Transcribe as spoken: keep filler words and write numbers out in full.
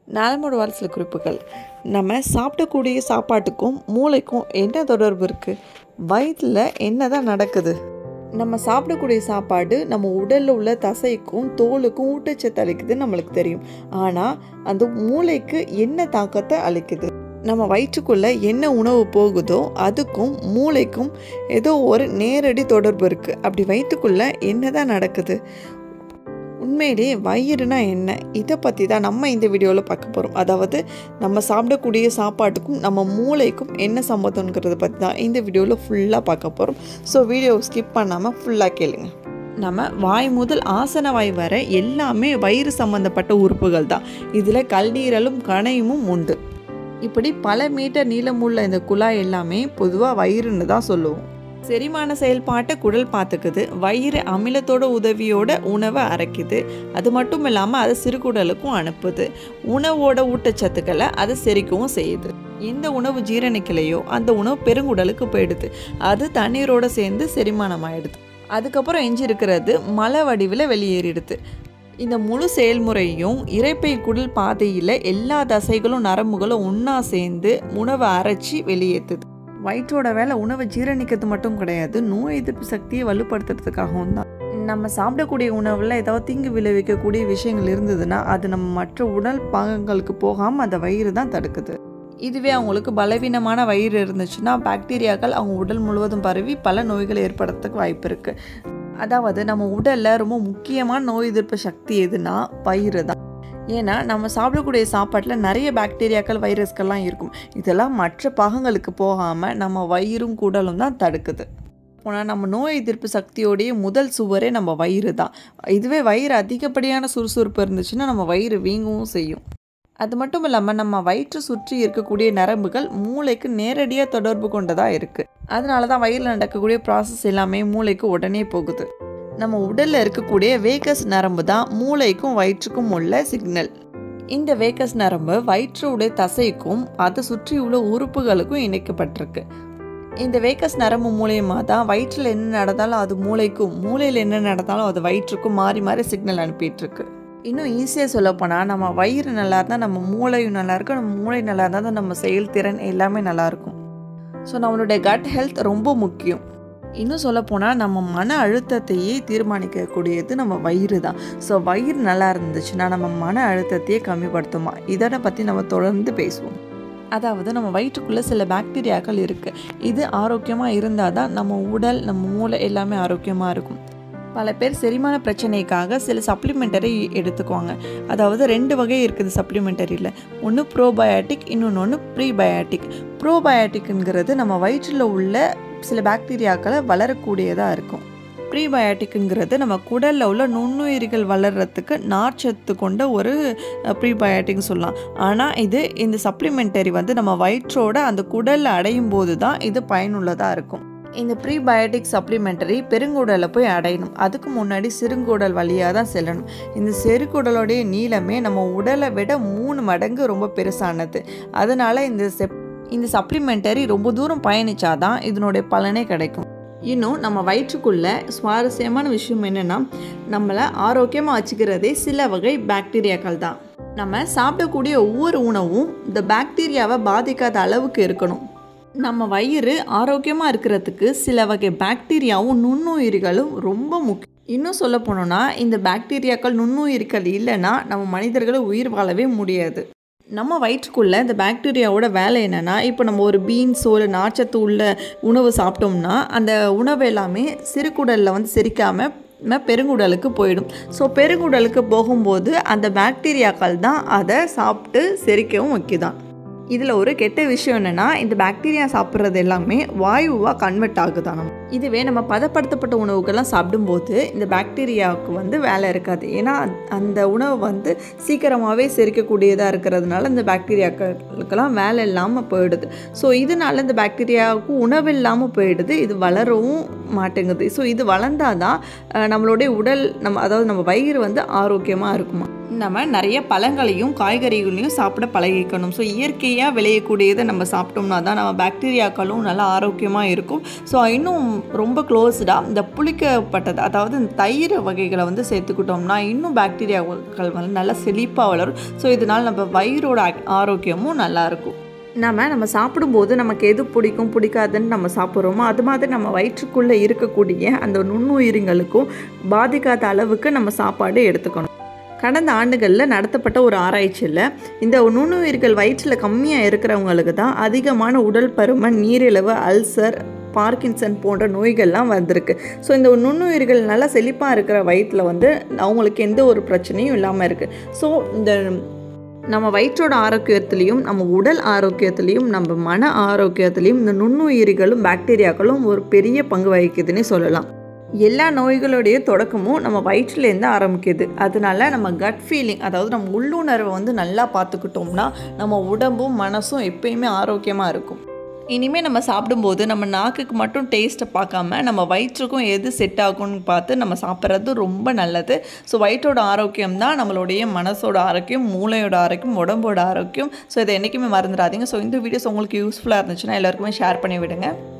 நலமோட வாரசில குறிப்புகள். நம்ம சாப்பிடக்கூடிய சாப்பாட்டுக்கும் மூளைக்கும் என்ன தொடர்பு இருக்குது? வயிற்றில் என்ன தான் நடக்குது? நம்ம சாப்பிடக்கூடிய சாப்பாடு நம்ம உடலில் உள்ள தசைக்கும் தோலுக்கும் ஊட்டச்சத்து அளிக்குதுன்னு நம்மளுக்கு தெரியும். ஆனால் அந்த மூளைக்கு என்ன தாக்கத்தை அளிக்குது? நம்ம வயிற்றுக்குள்ளே என்ன உணவு போகுதோ அதுக்கும் மூளைக்கும் ஏதோ ஒரு நேரடி தொடர்பு இருக்குது. அப்படி வயிற்றுக்குள்ளே என்ன தான் நடக்குது? உண்மையிலேயே வயிறுனா என்ன? இதை பற்றி தான் நம்ம இந்த வீடியோவில் பார்க்க போகிறோம். அதாவது நம்ம சாப்பிடக்கூடிய சாப்பாட்டுக்கும் நம்ம மூளைக்கும் என்ன சம்மந்தங்கிறத பற்றி தான் இந்த வீடியோவில் ஃபுல்லாக பார்க்க போகிறோம். ஸோ வீடியோவை ஸ்கிப் பண்ணாமல் ஃபுல்லாக கேளுங்க. நம்ம வாய் முதல் ஆசன வாய் வரை எல்லாமே வயிறு சம்மந்தப்பட்ட உறுப்புகள் தான். இதில் கல்லீரலும் கணையமும் உண்டு. இப்படி பல மீட்டர் நீளமுள்ள இந்த குழாய் எல்லாமே பொதுவாக வயிறுன்னு தான் சொல்லுவோம். செரிமான செயல்பாட்டை குடல் பார்த்துக்குது. வயிறு அமிலத்தோட உதவியோட உணவை அரைக்குது. அது மட்டும் இல்லாமல் அதை சிறுகுடலுக்கும் அனுப்புது. உணவோட ஊட்டச்சத்துக்களை அதை செரிக்கவும் செய்யுது. எந்த உணவு ஜீரணிக்கலையோ அந்த உணவு பெருங்குடலுக்கு போயிடுது. அது தண்ணீரோடு சேர்ந்து செரிமானம் ஆகிடுது. அதுக்கப்புறம் எஞ்சி இருக்கிறது மலை வடிவில் வெளியேறிடுது. இந்த முழு செயல்முறையும் இரைப்பை குடல் பாதையில் எல்லா தசைகளும் நரம்புகளும் ஒன்றா சேர்ந்து உணவை அரைச்சி வெளியேற்றுது. வயிற்றோட வேலை உணவை ஜீரணிக்கிறது மட்டும் கிடையாது, நோய் எதிர்ப்பு சக்தியை வலுப்படுத்துறதுக்காகவும் தான். நம்ம சாப்பிடக்கூடிய உணவில் ஏதாவது தீங்கு விளைவிக்கக்கூடிய விஷயங்கள் இருந்ததுன்னா அது நம்ம மற்ற உடல் பாகங்களுக்கு போகாமல் அந்த வயிறு தான் தடுக்குது. இதுவே அவங்களுக்கு பலவீனமான வயிறு இருந்துச்சுன்னா பாக்டீரியாக்கள் அவங்க உடல் முழுவதும் பரவி பல நோய்களை ஏற்படுறதுக்கு வாய்ப்பு இருக்குது. அதாவது நம்ம உடலில் ரொம்ப முக்கியமான நோய் எதிர்ப்பு சக்தி எதுனா வயிறு தான். ஏன்னா நம்ம சாப்பிடக்கூடிய சாப்பாட்டில் நிறைய பாக்டீரியாக்கள் வைரஸ்கள்லாம் இருக்கும். இதெல்லாம் மற்ற பாகங்களுக்கு போகாமல் நம்ம வயிறும் குடலும் தான் தடுக்குது. போனால் நம்ம நோய் எதிர்ப்பு சக்தியோடைய முதல் சுவரே நம்ம வயிறு தான். இதுவே வயிறு அதிகப்படியான சுறுசுறுப்பு இருந்துச்சுன்னா நம்ம வயிறு வீங்கவும் செய்யும். அது மட்டும் இல்லாமல் நம்ம வயிற்று சுற்றி இருக்கக்கூடிய நரம்புகள் மூளைக்கு நேரடியாக தொடர்பு கொண்டதாக இருக்குது. அதனால தான் வயிறில் நடக்கக்கூடிய ப்ராசஸ் எல்லாமே மூளைக்கு உடனே போகுது. நம்ம உடலில் இருக்கக்கூடிய வேகஸ் நரம்பு தான் மூளைக்கும் வயிற்றுக்கும் உள்ள சிக்னல். இந்த வேகஸ் நரம்பு வயிற்றுடைய தசைக்கும் அதை சுற்றி உள்ள உறுப்புகளுக்கும் இணைக்கப்பட்டிருக்கு. இந்த வேகஸ் நரம்பு மூலியமாக தான் வயிற்றில் என்ன நடந்தாலும் அது மூளைக்கும், மூளையில் என்ன நடந்தாலும் அது வயிற்றுக்கும் மாறி மாறி சிக்னல் அனுப்பிட்டுருக்கு. இன்னும் ஈஸியாக சொல்லப்போனால் நம்ம வயிறு நல்லா இருந்தால் நம்ம மூளையும் நல்லாயிருக்கும், நம்ம மூளை நல்லா இருந்தால் தான் நம்ம செயல்திறன் எல்லாமே நல்லாயிருக்கும். ஸோ நம்மளுடைய கட் ஹெல்த் ரொம்ப முக்கியம். இன்னும் சொல்லப்போனால் நம்ம மன அழுத்தத்தையே தீர்மானிக்கக்கூடியது நம்ம வயிறு தான். ஸோ வயிறு நல்லா இருந்துச்சுன்னா நம்ம மன அழுத்தத்தையே கம்மிப்படுத்துமா? இதனை பற்றி நம்ம தொடர்ந்து பேசுவோம். அதாவது நம்ம வயிற்றுக்குள்ளே சில பாக்டீரியாக்கள் இருக்குது. இது ஆரோக்கியமாக இருந்தால் தான் நம்ம உடல், நம்ம மூளை எல்லாமே ஆரோக்கியமாக இருக்கும். பல பேர் செரிமான பிரச்சனைக்காக சில சப்ளிமெண்டரி எடுத்துக்குவாங்க. அதாவது ரெண்டு வகை இருக்குது சப்ளிமெண்டரியில். ஒன்று ப்ரோபயாட்டிக், இன்னொன்று ஒன்று ப்ரீபயாட்டிக். ப்ரோபயாட்டிக்ங்கிறது நம்ம வயிற்றில் உள்ள சில பாக்டீரியாக்களை வளரக்கூடியதாக இருக்கும். ப்ரீபயாட்டிக்ங்கிறது நம்ம குடலில் உள்ள நுண்ணுயிரிகள் வளர்கிறதுக்கு நார்ச்சத்து கொண்ட ஒரு ப்ரீபயாட்டிக்னு சொல்லலாம். ஆனால் இது இந்த சப்ளிமெண்டரி வந்து நம்ம வயிற்றோட அந்த குடலில் அடையும் போது தான் இது பயனுள்ளதாக இருக்கும். இந்த ப்ரீபயோட்டிக் சப்ளிமெண்டரி பெருங்குடலை போய் அடையணும். அதுக்கு முன்னாடி சிறுங்குடல் வழியாக தான் செல்லணும். இந்த சிறுகுடலோடைய நீளமே நம்ம உடலை விட மூணு மடங்கு ரொம்ப பெருசானது. அதனால் இந்த செப் இந்த சப்ளிமெண்டரி ரொம்ப தூரம் பயணிச்சாதான் இதனுடைய பலனே கிடைக்கும். இன்னும் நம்ம வயிற்றுக்குள்ளே சுவாரஸ்யமான விஷயம் என்னென்னா, நம்மளை ஆரோக்கியமாக வச்சுக்கிறதே சில வகை பாக்டீரியாக்கள் தான். நம்ம சாப்பிடக்கூடிய ஒவ்வொரு உணவும் இந்த பாக்டீரியாவை பாதிக்காத அளவுக்கு இருக்கணும். நம்ம வயிறு ஆரோக்கியமாக இருக்கிறதுக்கு சில வகை பாக்டீரியாவும் நுண்ணுயிரிகளும் ரொம்ப முக்கியம். இன்னும் சொல்ல போனோம்னா இந்த பாக்டீரியாக்கள் நுண்ணுயிரிகள் இல்லைன்னா நம்ம மனிதர்களை உயிர் வாழவே முடியாது. நம்ம வயிற்றுக்குள்ளே இந்த பாக்டீரியாவோட வேலை என்னென்னா, இப்போ நம்ம ஒரு பீன்ஸோ இல்லை நார்ச்சத்து உள்ள உணவு சாப்பிட்டோம்னா அந்த உணவு எல்லாமே சிறுகுடலில் வந்து செரிக்காமல் பெருங்குடலுக்கு போயிடும். ஸோ பெருங்குடலுக்கு போகும்போது அந்த பாக்டீரியாக்கள் தான் அதை சாப்பிட்டு செரிக்கவும் வைக்குதான். இதில் ஒரு கெட்ட விஷயம் என்னென்னா, இந்த பாக்டீரியா சாப்பிட்றது எல்லாமே வாயுவாக கன்வெர்ட் ஆகுதான். இதுவே நம்ம பதப்படுத்தப்பட்ட உணவுகள்லாம் சாப்பிடும்போது இந்த பாக்டீரியாவுக்கு வந்து வேலை இருக்காது. ஏன்னா அந்த உணவு வந்து சீக்கிரமாகவே செரிக்கக்கூடியதாக இருக்கிறதுனால இந்த பாக்டீரியாக்களுக்கெல்லாம் வேலை இல்லாமல் போயிடுது. ஸோ இதனால இந்த பாக்டீரியாவுக்கு உணவு இல்லாமல் போயிடுது. இது வளரவும் மாட்டேங்குது. ஸோ இது வளர்ந்தால் தான் நம்மளுடைய உடல், நம்ம அதாவது நம்ம வயிறு வந்து ஆரோக்கியமாக இருக்குமா. நம்ம நிறைய பழங்களையும் காய்கறிகளையும் சாப்பிட பழகிக்கணும். ஸோ இயற்கையாக இயற்கையாக விளையக்கூடியதை நம்ம சாப்பிட்டோம்னா தான் நம்ம பாக்டீரியாக்களும் நல்லா ஆரோக்கியமாக இருக்கும். ஸோ இன்னும் ரொம்ப க்ளோஸ்டாக இந்த புளிக்கப்பட்டது, அதாவது இந்த தயிர் வகைகளை வந்து சேர்த்துக்கிட்டோம்னா இன்னும் பாக்டீரியாக்கள் வந்து நல்லா செழிப்பாக வளரும். ஸோ இதனால் நம்ம வயிறோட ஆரோக்கியமும் நல்லாயிருக்கும். நம்ம நம்ம சாப்பிடும்போது நமக்கு எது பிடிக்கும் பிடிக்காதுன்னு நம்ம சாப்பிட்றோமோ அது மாதிரி நம்ம வயிற்றுக்குள்ளே இருக்கக்கூடிய அந்த நுண்ணுயிரிங்களுக்கும் பாதிக்காத அளவுக்கு நம்ம சாப்பாடு எடுத்துக்கணும். கடந்த ஆண்டுகளில் நடத்தப்பட்ட ஒரு ஆராய்ச்சியில் இந்த நுண்ணுயிர்கள் வயிற்றில் கம்மியாக இருக்கிறவங்களுக்கு தான் அதிகமான உடல் பருமன், நீரிழிவு, அல்சர், பார்க்கின்சன் போன்ற நோய்கள்லாம் வந்திருக்கு. ஸோ இந்த நுண்ணுயிர்கள் நல்லா செழிப்பாக இருக்கிற வயிற்றில் வந்து அவங்களுக்கு எந்த ஒரு பிரச்சனையும் இல்லாமல் இருக்குது. ஸோ இந்த நம்ம வயிற்றோட ஆரோக்கியத்துலேயும் நம்ம உடல் ஆரோக்கியத்துலேயும் நம்ம மன ஆரோக்கியத்துலேயும் இந்த நுண்ணுயிரிகளும் பாக்டீரியாக்களும் ஒரு பெரிய பங்கு வகிக்குதுன்னு சொல்லலாம். எல்லா நோய்களுடைய தொடக்கமும் நம்ம வயிற்றுலேருந்து ஆரம்பிக்குது. அதனால நம்ம கட் ஃபீலிங், அதாவது நம்ம உள்ளுணர்வை வந்து நல்லா பார்த்துக்கிட்டோம்னா நம்ம உடம்பும் மனசும் எப்பயுமே ஆரோக்கியமாக இருக்கும். இனிமேல் நம்ம சாப்பிடும்போது நம்ம நாக்குக்கு மட்டும் டேஸ்ட்டை பார்க்காம நம்ம வயிற்றுக்கும் எது செட் ஆகும்னு பார்த்து நம்ம சாப்பிட்றது ரொம்ப நல்லது. ஸோ வயிற்றோட ஆரோக்கியம் தான் நம்மளுடைய மனசோட ஆரோக்கியம், மூளையோட ஆரோக்கியம், உடம்போட ஆரோக்கியம். ஸோ இதை என்றைக்குமே மறந்துடாதீங்க. ஸோ இந்த வீடியோஸ் உங்களுக்கு யூஸ்ஃபுல்லாக இருந்துச்சுன்னா எல்லாருக்குமே ஷேர் பண்ணி விடுங்க.